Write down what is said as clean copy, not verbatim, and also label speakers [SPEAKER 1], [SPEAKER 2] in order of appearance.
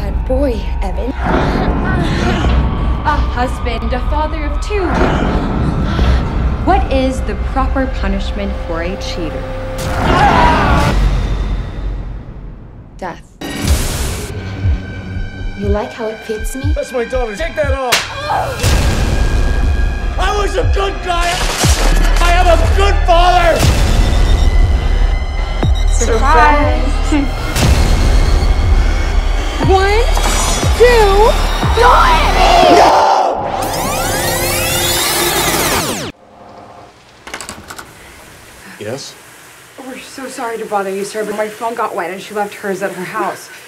[SPEAKER 1] bad boy, Evan.
[SPEAKER 2] A husband, a father of two. What is the proper punishment for a cheater?
[SPEAKER 1] Death. You like how it fits me?
[SPEAKER 3] That's my daughter. Take that off. I was a good guy. I am a good father.
[SPEAKER 1] Surprise! 1, 2,
[SPEAKER 3] Yes?
[SPEAKER 4] We're so sorry to bother you, sir, but my phone got wet and she left hers at her house.